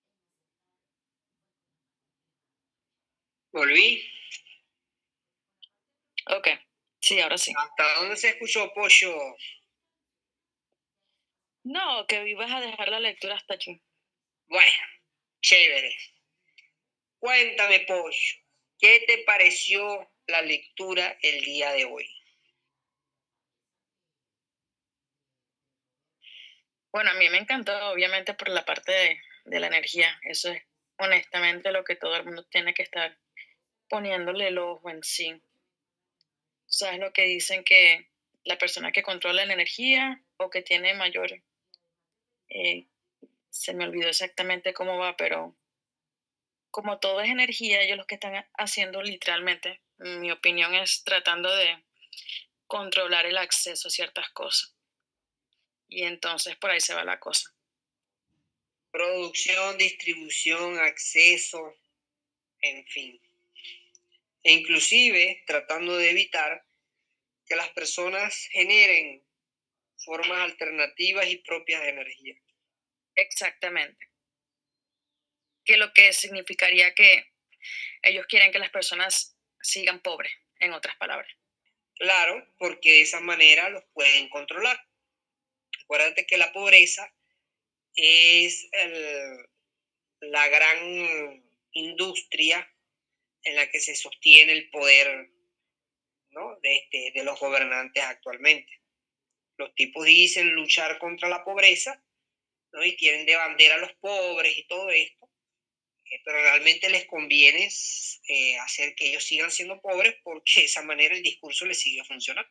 Volví. Ok, sí, ahora sí. ¿Hasta dónde se escuchó, Pollo? No, que ibas a dejar la lectura hasta aquí. Bueno, chévere. Cuéntame, Pollo, ¿qué te pareció la lectura el día de hoy? Bueno, a mí me encantó, obviamente, por la parte de, de la energía. Eso es honestamente lo que todo el mundo tiene que estar poniéndole el ojo en sí. ¿Sabes lo que dicen? Que la persona que controla la energía o que tiene mayor, eh, se me olvidó exactamente cómo va, pero como todo es energía, ellos lo que están haciendo literalmente, mi opinión es tratando de controlar el acceso a ciertas cosas. Y entonces por ahí se va la cosa. Producción, distribución, acceso, en fin. E inclusive tratando de evitar que las personas generen formas alternativas y propias de energía. Exactamente. Que lo que significaría que ellos quieren que las personas sigan pobres, en otras palabras. Claro, porque de esa manera los pueden controlar. Acuérdate que la pobreza es el, la gran industria en la que se sostiene el poder, ¿no? de, este, de los gobernantes actualmente. Los tipos dicen luchar contra la pobreza, ¿no? Y tienen de bandera a los pobres y todo esto, eh, pero realmente les conviene eh, hacer que ellos sigan siendo pobres porque de esa manera el discurso les sigue funcionando.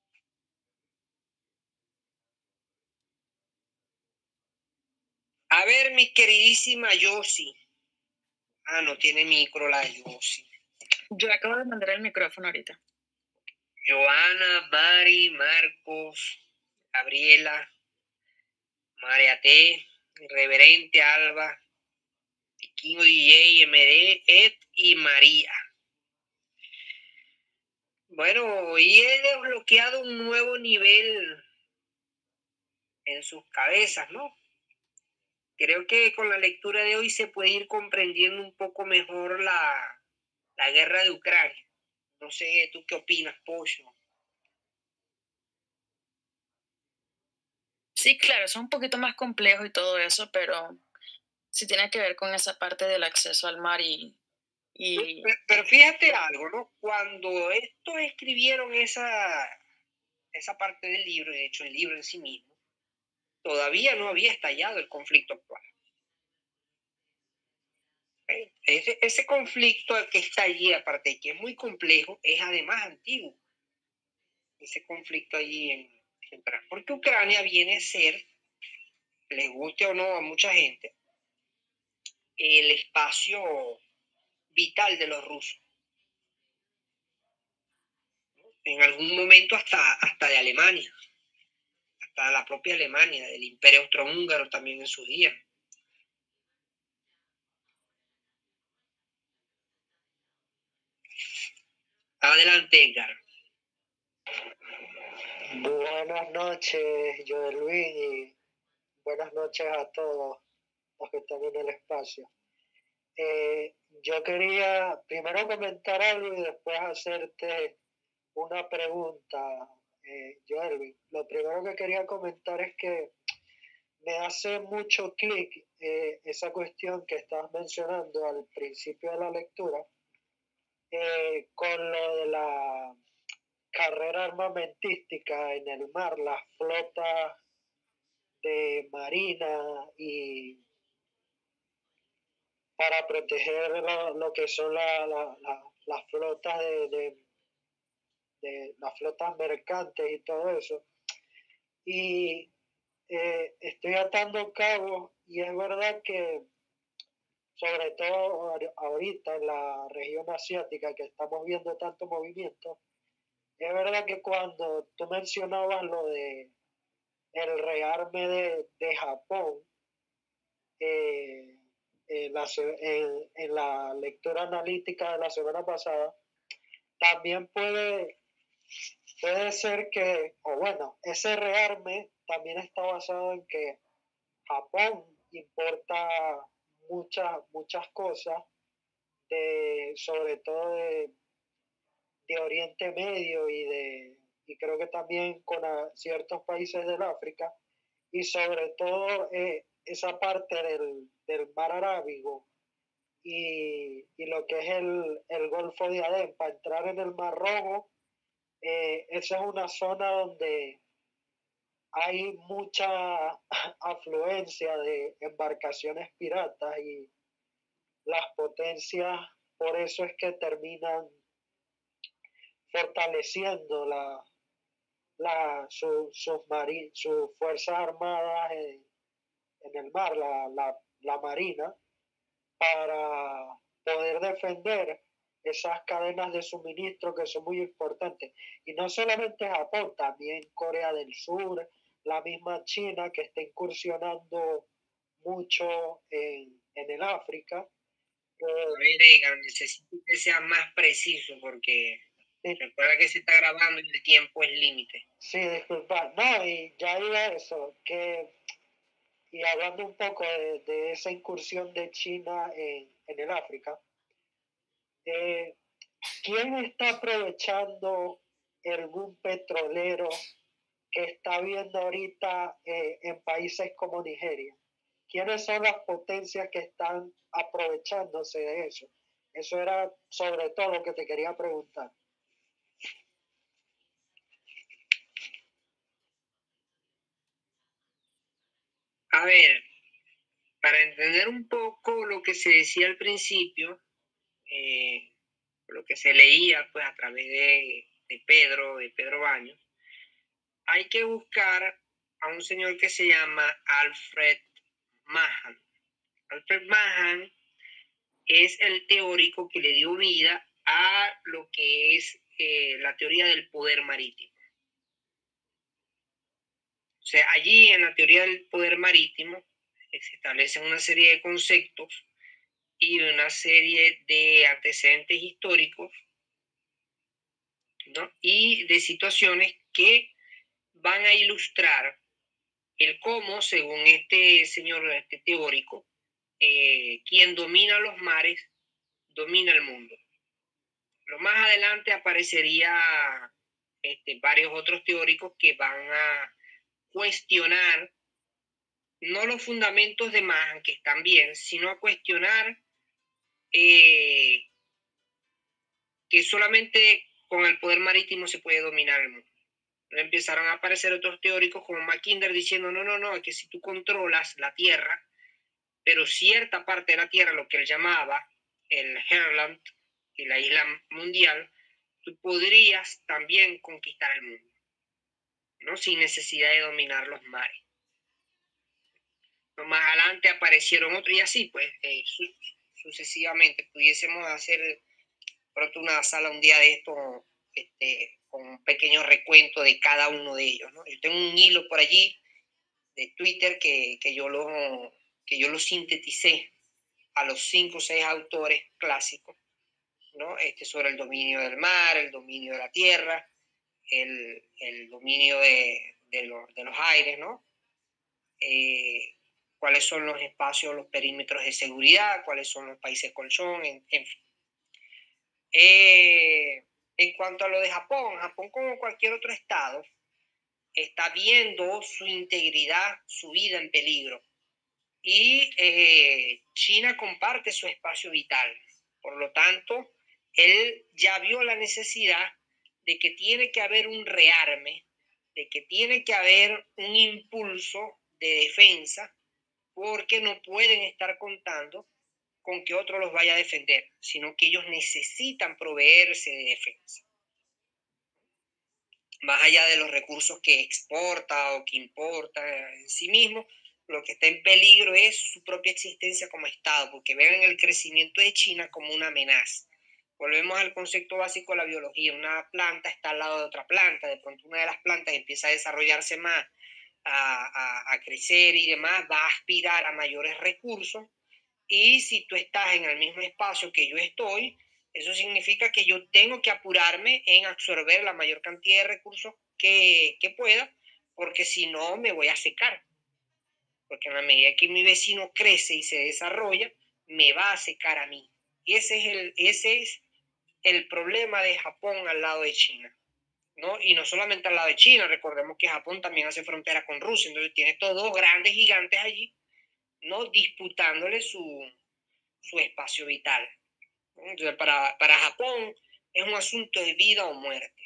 A ver, mi queridísima Yossi. Ah, no tiene micro la Yossi. Yo acabo de mandar el micrófono ahorita. Joana, Mari, Marcos, Gabriela, María T, Reverente Alba, Piquinho D J, M D, Ed y María. Bueno, hoy he desbloqueado un nuevo nivel en sus cabezas, ¿no? Creo que con la lectura de hoy se puede ir comprendiendo un poco mejor la, la guerra de Ucrania. No sé, ¿tú qué opinas, Pollo? Sí, claro, es un poquito más complejo y todo eso, pero sí tiene que ver con esa parte del acceso al mar y... y... Pero, pero fíjate algo, ¿no? Cuando estos escribieron esa, esa parte del libro, de hecho el libro en sí mismo, todavía no había estallado el conflicto actual. ¿Eh? Ese, ese conflicto que está allí, aparte de que es muy complejo, es además antiguo. Ese conflicto allí en, en Ucrania. Porque Ucrania viene a ser, les guste o no a mucha gente, el espacio vital de los rusos. En algún momento hasta, hasta de Alemania, hasta la propia Alemania, del Imperio Austrohúngaro también en sus días. Adelante, Edgar. Buenas noches, Joel Luis, y buenas noches a todos los que están en el espacio. Eh, yo quería primero comentar algo y después hacerte una pregunta, eh, Joel Luis. Lo primero que quería comentar es que me hace mucho clic eh, esa cuestión que estabas mencionando al principio de la lectura, eh, con lo de la carrera armamentística en el mar, las flotas de marina y para proteger lo, lo que son la, la, la, las flotas de, de, de las flotas mercantes y todo eso. Y eh, estoy atando cabos y es verdad que sobre todo ahorita en la región asiática que estamos viendo tanto movimiento, es verdad que cuando tú mencionabas lo de el rearme de, de Japón, eh, en, la, en, en la lectura analítica de la semana pasada, también puede, puede ser que, o bueno, ese rearme también está basado en que Japón importa muchas, muchas cosas, de, sobre todo de, de Oriente Medio y de y creo que también con a, ciertos países del África, y sobre todo eh, esa parte del, del mar Arábigo y, y lo que es el, el Golfo de Adén, para entrar en el Mar Rojo, eh, esa es una zona donde hay mucha afluencia de embarcaciones piratas y las potencias, por eso es que terminan fortaleciendo la, la, su, sus, mari, sus fuerzas armadas en, en el mar, la, la, la marina, para poder defender esas cadenas de suministro que son muy importantes. Y no solamente Japón, también Corea del Sur, la misma China que está incursionando mucho en, en el África. A ver, Egan, necesito que sea más preciso porque Sí. recuerda que se está grabando y el tiempo es límite. Sí, disculpa. No, y ya iba eso, que, y hablando un poco de, de esa incursión de China en, en el África, eh, ¿quién está aprovechando el boom petrolero que está viendo ahorita eh, en países como Nigeria? ¿Quiénes son las potencias que están aprovechándose de eso? Eso era sobre todo lo que te quería preguntar. A ver, para entender un poco lo que se decía al principio, eh, lo que se leía pues a través de, de Pedro, de Pedro Baños, hay que buscar a un señor que se llama Alfred Mahan. Alfred Mahan es el teórico que le dio vida a lo que es eh, la teoría del poder marítimo. O sea, allí en la teoría del poder marítimo eh, se establecen una serie de conceptos y una serie de antecedentes históricos, ¿no? Y de situaciones que van a ilustrar el cómo, según este señor, este teórico, eh, quien domina los mares, domina el mundo. Lo más adelante aparecería este, varios otros teóricos que van a cuestionar no los fundamentos de Mahan, que están bien, sino a cuestionar eh, que solamente con el poder marítimo se puede dominar el mundo. Empezaron a aparecer otros teóricos como Mackinder diciendo, no, no, no, es que si tú controlas la Tierra, pero cierta parte de la Tierra, lo que él llamaba el Herland y la isla mundial, tú podrías también conquistar el mundo, ¿no? Sin necesidad de dominar los mares. Más adelante aparecieron otros y así, pues, eh, su sucesivamente. Pudiésemos hacer pronto una sala un día de esto, este, con un pequeño recuento de cada uno de ellos, ¿no? Yo tengo un hilo por allí de Twitter que, que, yo, lo, que yo lo sinteticé a los cinco o seis autores clásicos, ¿no? Este, sobre el dominio del mar, el dominio de la tierra, el, el dominio de, de, los, de los aires, ¿no? Eh, cuáles son los espacios, los perímetros de seguridad, cuáles son los países colchón, en, en fin. Eh, en cuanto a lo de Japón, Japón como cualquier otro estado está viendo su integridad, su vida en peligro. Y eh, China comparte su espacio vital. Por lo tanto, él ya vio la necesidad de que tiene que haber un rearme, de que tiene que haber un impulso de defensa, porque no pueden estar contando con que otro los vaya a defender, sino que ellos necesitan proveerse de defensa. Más allá de los recursos que exporta o que importa en sí mismo, lo que está en peligro es su propia existencia como Estado, porque ven el crecimiento de China como una amenaza. Volvemos al concepto básico de la biología. Una planta está al lado de otra planta, de pronto una de las plantas empieza a desarrollarse más, a, a, a crecer y demás, va a aspirar a mayores recursos, y si tú estás en el mismo espacio que yo estoy, eso significa que yo tengo que apurarme en absorber la mayor cantidad de recursos que, que pueda, porque si no me voy a secar. Porque en la medida que mi vecino crece y se desarrolla, me va a secar a mí. Y ese es el, ese es el problema de Japón al lado de China, ¿no? Y no solamente al lado de China, recordemos que Japón también hace frontera con Rusia, entonces tiene estos dos grandes gigantes allí, ¿no? Disputándole su, su espacio vital. Entonces, para, para Japón es un asunto de vida o muerte.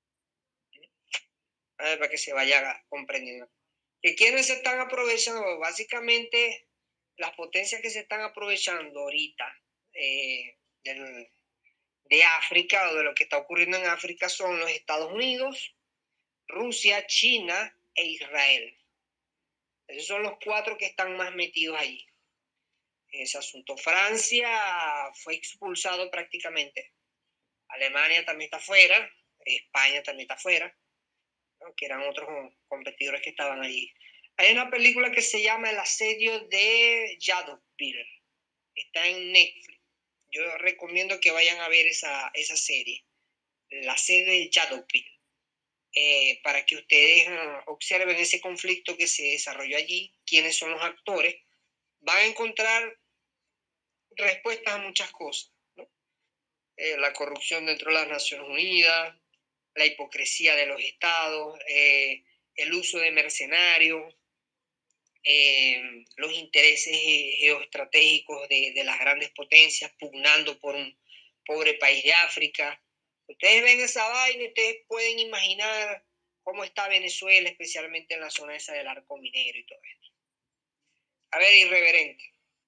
A ver, para que se vaya comprendiendo. ¿Y quiénes se están aprovechando? Básicamente, las potencias que se están aprovechando ahorita eh, del, de África o de lo que está ocurriendo en África son los Estados Unidos, Rusia, China e Israel. Esos son los cuatro que están más metidos allí. en ese asunto. Francia fue expulsado prácticamente. Alemania también está fuera. España también está fuera, ¿no? Que eran otros competidores que estaban allí. Hay una película que se llama El asedio de Yadovpil. Está en Netflix. Yo recomiendo que vayan a ver esa, esa serie. El asedio de Yadovpil. Eh, para que ustedes uh, observen ese conflicto que se desarrolló allí, quiénes son los actores, van a encontrar respuestas a muchas cosas, ¿no? Eh, la corrupción dentro de las Naciones Unidas, la hipocresía de los estados, eh, el uso de mercenarios, eh, los intereses geoestratégicos de, de las grandes potencias pugnando por un pobre país de África. Ustedes ven esa vaina y ustedes pueden imaginar cómo está Venezuela, especialmente en la zona esa del arco minero y todo esto. A ver, irreverente.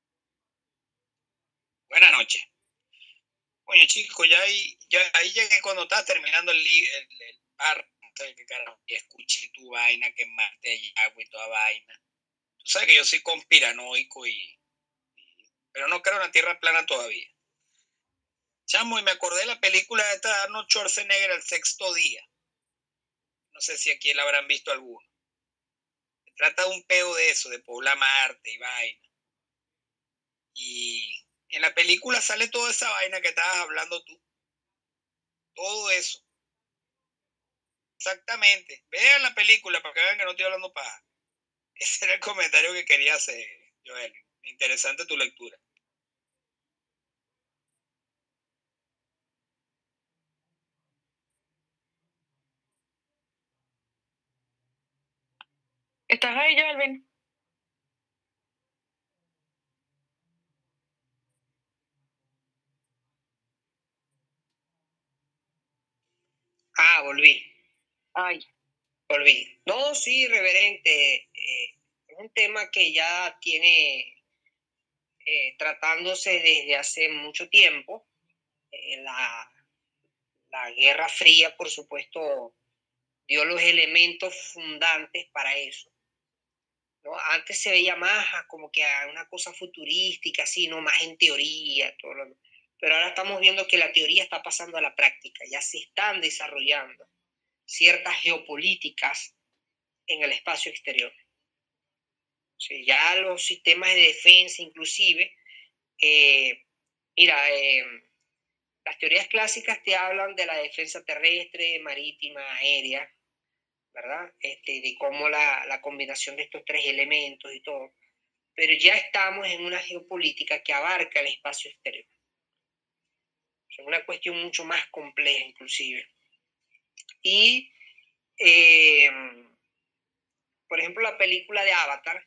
Buenas noches. Oye, chico, ya ahí, ya ahí llegué cuando estabas terminando el, el, el par, no sé qué carajo, y escuché tu vaina, que mate agua y toda vaina. Tú sabes que yo soy conspiranoico, y, y pero no creo en la tierra plana todavía. Chamo, y me acordé de la película esta de Arnold Schwarzenegger, El sexto día. No sé si aquí la habrán visto alguno. Se trata de un peo de eso, de poblar Marte y vaina. Y en la película sale toda esa vaina que estabas hablando tú. Todo eso. Exactamente. Vean la película para que vean que no estoy hablando paja. Ese era el comentario que quería hacer, Joel. Interesante tu lectura. ¿Estás ahí, Joelvin? Ah, volví. Ay. Volví. No, sí, reverente. Eh, es un tema que ya tiene eh, tratándose desde hace mucho tiempo. Eh, la, la Guerra Fría, por supuesto, dio los elementos fundantes para eso, ¿no? Antes se veía más como que una cosa futurística, así, ¿no? Más en teoría, todo lo... pero ahora estamos viendo que la teoría está pasando a la práctica, ya se están desarrollando ciertas geopolíticas en el espacio exterior. O sea, ya los sistemas de defensa, inclusive, eh, mira, eh, las teorías clásicas te hablan de la defensa terrestre, marítima, aérea, ¿verdad? Este, de cómo la, la combinación de estos tres elementos y todo. Pero ya estamos en una geopolítica que abarca el espacio exterior. Es una cuestión mucho más compleja, inclusive. Y, eh, por ejemplo, la película de Avatar.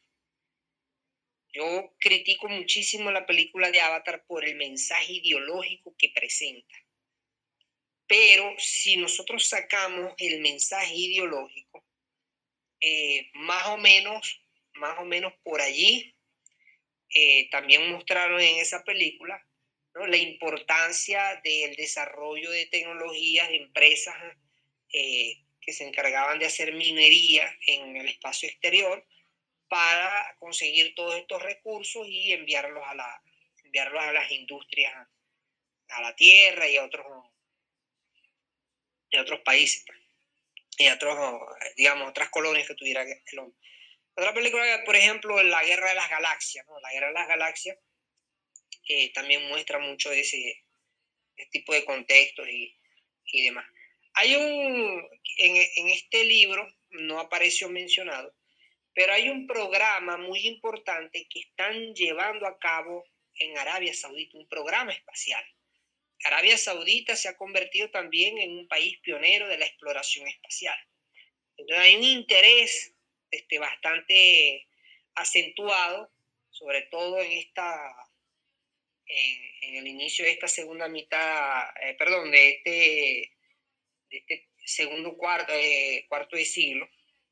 Yo critico muchísimo la película de Avatar por el mensaje ideológico que presenta. Pero si nosotros sacamos el mensaje ideológico, eh, más o menos, más o menos por allí, eh, también mostraron en esa película, ¿no?, la importancia del desarrollo de tecnologías de empresas eh, que se encargaban de hacer minería en el espacio exterior para conseguir todos estos recursos y enviarlos a, la, enviarlos a las industrias, a la tierra y a otros, y a otros países, y a otros, digamos, otras colonias que tuviera el hombre. Otra película, por ejemplo, La Guerra de las Galaxias, ¿no? La Guerra de las Galaxias eh, también muestra mucho de ese, ese tipo de contextos y, y demás. Hay un, en, en este libro, no apareció mencionado, pero hay un programa muy importante que están llevando a cabo en Arabia Saudita, un programa espacial. Arabia Saudita se ha convertido también en un país pionero de la exploración espacial. Entonces hay un interés este, bastante acentuado, sobre todo en esta, en, en el inicio de esta segunda mitad, eh, perdón, de este, de este segundo cuarto, eh, cuarto de siglo,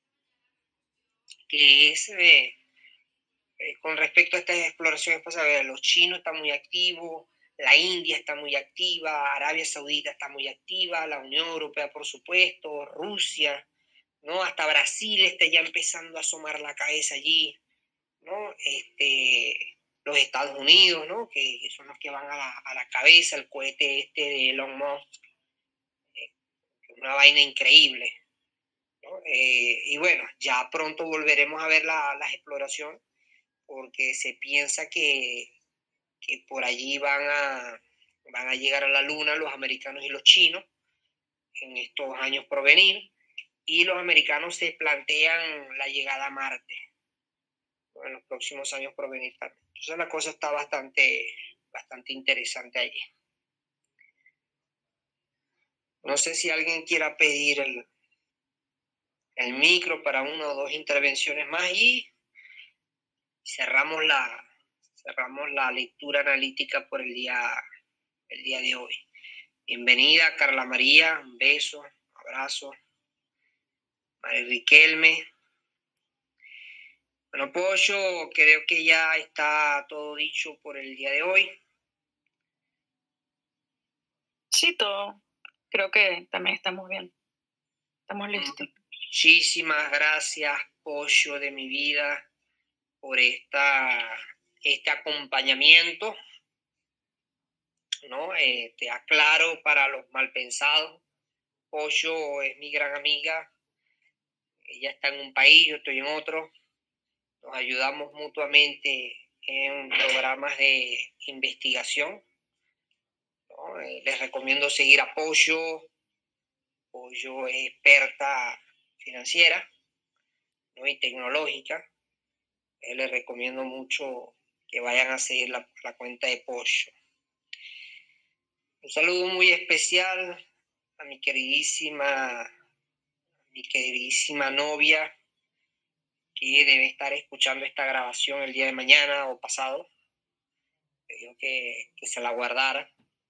que es eh, eh, con respecto a estas exploraciones espaciales. Los chinos están muy activos, la India está muy activa, Arabia Saudita está muy activa, la Unión Europea, por supuesto, Rusia, ¿no? Hasta Brasil está ya empezando a asomar la cabeza allí, ¿no? Este, los Estados Unidos, ¿no? Que son los que van a la, a la cabeza, el cohete este de Elon Musk, eh, una vaina increíble, ¿no? Eh, y bueno, ya pronto volveremos a ver la, las exploraciones, porque se piensa que, que por allí van a, van a llegar a la Luna los americanos y los chinos en estos años por venir, y los americanos se plantean la llegada a Marte, ¿no? En los próximos años por venir también. Entonces la cosa está bastante, bastante interesante allí. No sé si alguien quiera pedir el, el micro para una o dos intervenciones más y cerramos la, cerramos la lectura analítica por el día, el día de hoy. Bienvenida, Carla María, un beso, un abrazo. María Riquelme. Bueno, Pollo, creo que ya está todo dicho por el día de hoy. Sí, todo. Creo que también estamos bien. Estamos listos. Muchísimas gracias, Pollo de mi vida, por esta, este acompañamiento, ¿no? Eh, te aclaro para los malpensados, Pollo es mi gran amiga. Ella está en un país, yo estoy en otro. Nos ayudamos mutuamente en programas de investigación, ¿no? Eh, les recomiendo seguir a Pollo. Pollo es experta financiera, ¿no? Y tecnológica. Eh, les recomiendo mucho que vayan a seguir la, la cuenta de Pollo. Un saludo muy especial a mi queridísima, a mi queridísima novia, que debe estar escuchando esta grabación el día de mañana o pasado. Le digo que, que se la guardara.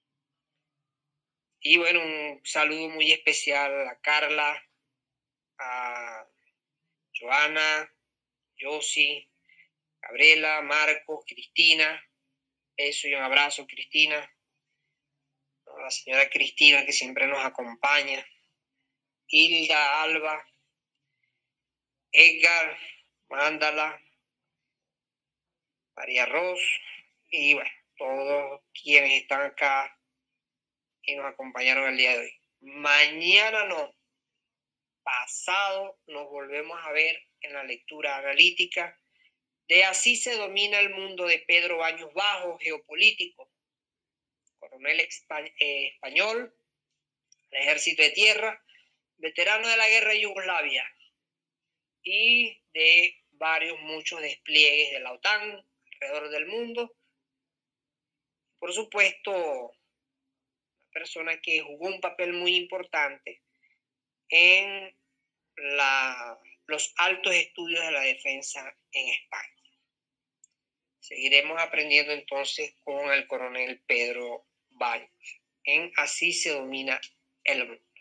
Y bueno, un saludo muy especial a Carla, a Joana, Yossi, Gabriela, Marcos, Cristina. Eso y un abrazo, Cristina. A la señora Cristina, que siempre nos acompaña. Hilda, Alba, Edgar, Mándala, María Ros, y bueno, todos quienes están acá y nos acompañaron el día de hoy. Mañana no, pasado nos volvemos a ver en la lectura analítica de Así se domina el mundo, de Pedro Baños Bajo, geopolítico, coronel eh, español, del Ejército de Tierra, veterano de la guerra de Yugoslavia y de varios, muchos despliegues de la OTAN alrededor del mundo. Por supuesto, una persona que jugó un papel muy importante en la, los altos estudios de la defensa en España. Seguiremos aprendiendo entonces con el coronel Pedro Baños en Así se domina el mundo.